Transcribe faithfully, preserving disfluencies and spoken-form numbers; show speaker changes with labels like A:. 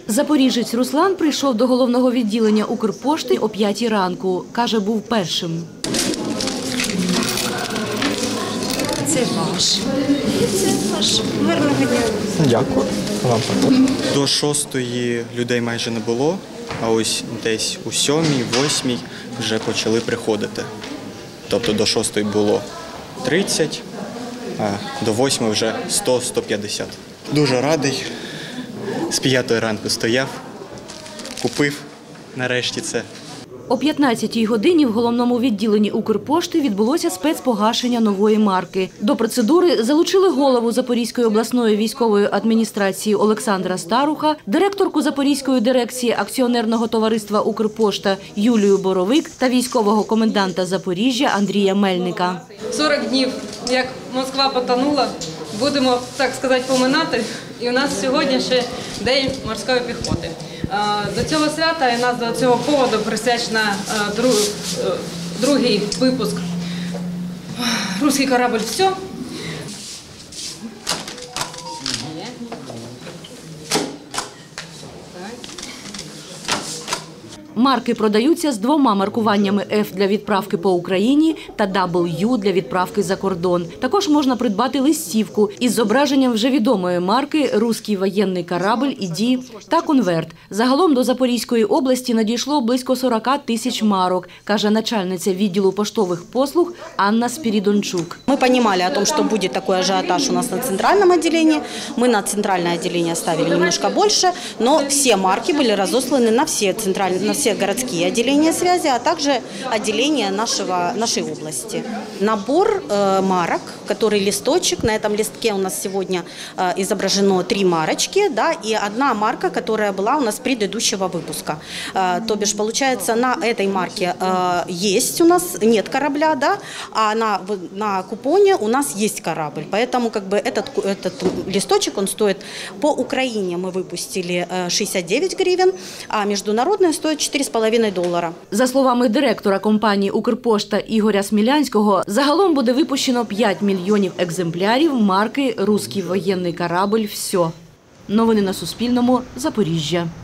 A: Запоріжець Руслан прийшов до головного відділення Укрпошти о п'ятій ранку. Каже, був першим.
B: Це ваш. Це ваш. Гарного дня.
C: Дякую. Вам також.
D: До шостої людей майже не було, а ось десь у сьомій, восьмій вже почали приходити. Тобто до шостої було тридцять, а до восьмої вже сто - сто п'ятдесят. Дуже радий. З п'ятої ранку стояв, купив нарешті це.
A: О п'ятнадцятій годині в головному відділенні Укрпошти відбулося спецпогашення нової марки. До процедури залучили голову Запорізької обласної військової адміністрації Олександра Старуха, директорку Запорізької дирекції акціонерного товариства «Укрпошта» Юлію Боровик та військового коменданта Запоріжжя Андрія Мельника.
E: сорок днів, як Москва потонула, будемо, так сказати, поминати. І у нас сьогодні ще День морської піхоти. До цього свята і нас до цього поводу присвячена другий випуск «Русський корабль. Все».
A: Марки продаються з двома маркуваннями «Ф» для відправки по Україні та «дабл ю» для відправки за кордон. Також можна придбати листівку із зображенням вже відомої марки «Руський воєнний корабль» «Іді» та конверт. Загалом до Запорізької області надійшло близько сорока тисяч марок, каже начальниця відділу поштових послуг Анна Спірідончук.
B: Мы понимали о том, что будет такой ажиотаж у нас на центральном отделении. Мы на центральное отделение ставили немножко больше, но все марки были разосланы на все центральные, на все городские отделения связи, а также отделения нашего, нашей области. Набор э, марок, который листочек, на этом листке у нас сегодня э, изображено три марочки, да, и одна марка, которая была у нас с предыдущего выпуска. Э, то бишь, получается, на этой марке э, есть у нас, нет корабля, да, а на, на купоне у нас есть корабль. Поэтому как бы этот, этот листочек, он стоит, по Украине мы выпустили шестьдесят девять гривен, а международная стоит четыре с половиной долара.
A: За словами директора компанії «Укрпошта» Ігоря Смілянського, загалом буде випущено п'ять мільйонів екземплярів марки «Руський воєнний корабль. Все». Новини на Суспільному. Запоріжжя.